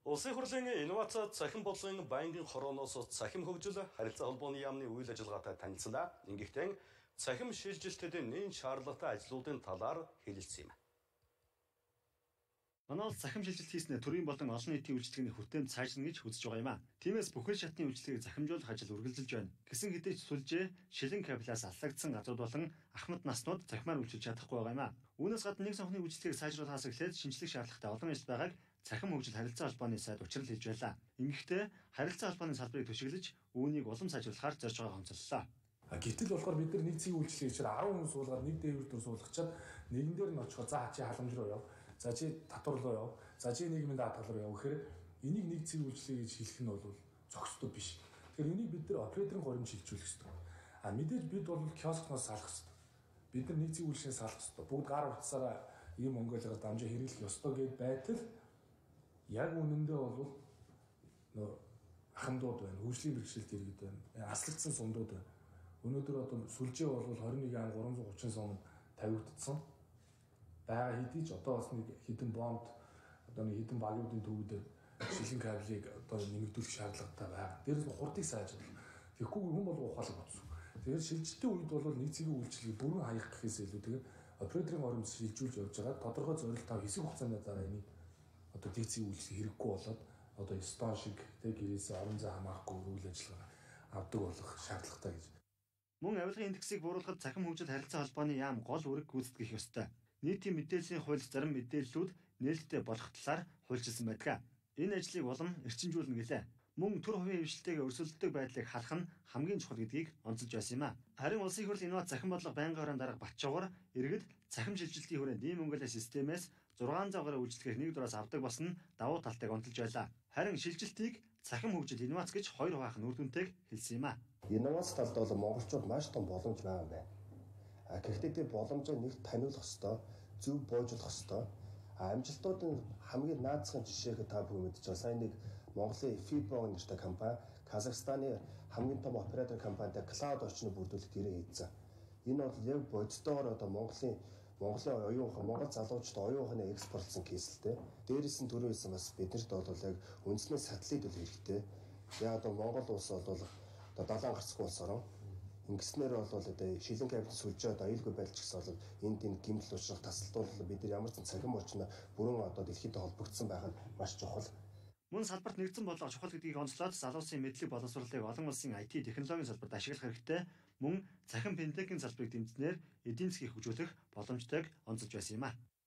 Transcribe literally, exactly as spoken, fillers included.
Улсын хурлын инновац цахим болон байнгын хорооноос цахим хөгжил харилцаа холбооны яамны үйл ажиллагаатай танилцлаа. Ингэхдээ цахим шилжилтэд нэн шаардлагатай ажлуудын талаар хэлэлцсэн юм. Манай улс цахим шилжилт хийснээр төрийн болон олон нийтийн үйлчлэгээний хүртээмж сайжрна гэж үзэж байгаа юм а. Тиймээс бүхэл шатны үйлчлэгийг захимжуулах ажил үргэлжилж байна. Гэсэн хэдий ч сүлжээ, шилэн кабелаас аллагдсан газрууд болон ахмад наснууд захимаар үйлчилж чадахгүй байгаа юм а. Үүнээс гадна нэг сонхны үйлчлэгийг сайжруулахаас эхлээд шинжлэх шаардлагатай олон ажил байгааг цахим хөгжил харилцаа холбооны сайд учрал хэлж байлаа. Ингэхдээ харилцаа холбооны салбарыг төшөглөж үүнийг улам сайжруулахаар зорж байгаа хэмжээллээ. Гэтэл болохоор бид нар нэг цэгийн үйлчлэгийг чинь арав хүн суулгаад нэг дээвэр дүр суулгачаад нэгэн дээр нь очихоо за чи халамж руу яв. За чи татвар руу яв. За чи нийгмийн даатгал руу яв гэхээр энийг нэг цэгийн үйлчлэгийг гэж хэлэх нь бол зохистой биш. Тэгэхээр энийг бид нар операторын горимж шилжүүлэх ёстой. А мэдээж бид бол киоскноос салах ёстой. Бид нар нэг цэгийн үйлчлэгийг салах ёстой. Бүгд гар утсаараа ийм Монголиос дамжаа хэрэглэх ёстой гэд байтал яг үнэндээ бол нөө ахмадууд байна, хөгжлийн бэрхшээлт иргэд байна, аслагдсан сундууд байна. Өнөөдөр одоо сүлжээ бол двадцать one ан тhree hundred thirty сум тавигдсан. Бага хэдий ч одоо бас нэг хэдэн бомб одоо нэг хэдэн багуудын төвөд шилэн кабелийг одоо нэмэгдүүлэх шаардлагатай байна. Дээрээс нь хурдыг сайжруулах. Тэгэхгүй хүн бол ухаалаг утсан. Тэгэхээр шилжилтийн үед бол нэг цэгийн үйлчлэгийг бүрэн хаях гэхээс илүү тэгээд операторын горимж шилжүүлж явж байгаа. Тодорхой зорилт тав хэсэг хугацааны дараа энийг одоо нэг цэгийн үйлчлэг хэрэггүй болоод одоо стон шиг тэг гэрээс орон зай хамаахгүй үйл ажиллагаа авдаг болох шаардлагатай гэж. Мөн авилгын индексийг бууруулахад цахим хөгжил харилцаа холбооны яам гол үүрэг гүйцэтгэх ёстой. Нийтийн мэдээллийн хууль зарим мэдээллүүд нээлттэй болох талаар хуульчилсан байдаг. Энэ ажлыг улам эрчимжүүлнэ гэлээ. Мөн төр хувийн хвшилтэйг өрсөлддөг байдлыг халах нь хамгийн чухал гэдгийг онцолж байсан юм а. Харин улсын хурлын инновац цахим бодлого байнгын хороонд дарга Батчуугар иргэд цахим шилжилтийн хүрээнд ийм Монголиа системээс six hundred гаруй үйлчлэгээр нэг дураас авдаг болсон давуу талтайг онцолж байлаа. Харин шилжилтийг цахим хөгжил инновац гэж хоёр хуваах үр дүнтэйг хэлсэн юм а. Инновац талд бол монголчууд маш том боломж байгаа юм байна. А гэхдээ тэр боломжийг нэг таниулах ёстой, зөв боожуулах ёстой. А амжилтуудын хамгийн наацхан жишээг та бүхэн мэдж байгаа. Сайн нэг Монголын Fibro нэртэй компани, Казахстаны хамгийн том оператор компанитай клауд орчныг бүрдүүлэх гэрээ хийсэн. Энэ бол яг бодитоор одоо Монголын Монголын оюун ухаан, Монгол залуучууд оюун ухааны экспортлсон кейсэлтэй. Дээрээс нь төрөөсөн бас биднэрт бол яг үндснээ сателлит үл хэрэгтэй. Яг одоо Монгол улс бол одоо далайн гарцгүй улс орон. Ингэснээр бол одоо шилэн кабель сүлжээ одоо аюулгүй байлч гэсэн бол энд энэ гэмтэл учрах тасалдуулал бид нар ямар ч цахим орчноо бүрэн одоо дэлхийдээ холбогдсон байх нь маш чухал. Мөн салбарт нэгдсэн болгох чухал гэдгийг онцлоод залуусын мэдлэг боловсруулалтыг олон улсын ай ти технологийн салбарт ашиглах хэрэгтэй. Мөн цахим финтекийн салбарыг дэмжснээр эдийн засгийг хөгжүүлэх боломжтойг онцолж байсан юм а.